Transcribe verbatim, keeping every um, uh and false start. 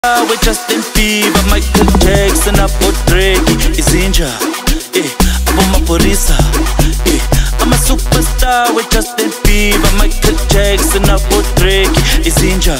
with Justin Bieber, Michael Jackson, abo Drake, izinja, eh, abo maphorisa, eh, I'm a superstar with Justin Bieber, Michael Jackson, abo Drake, izinja.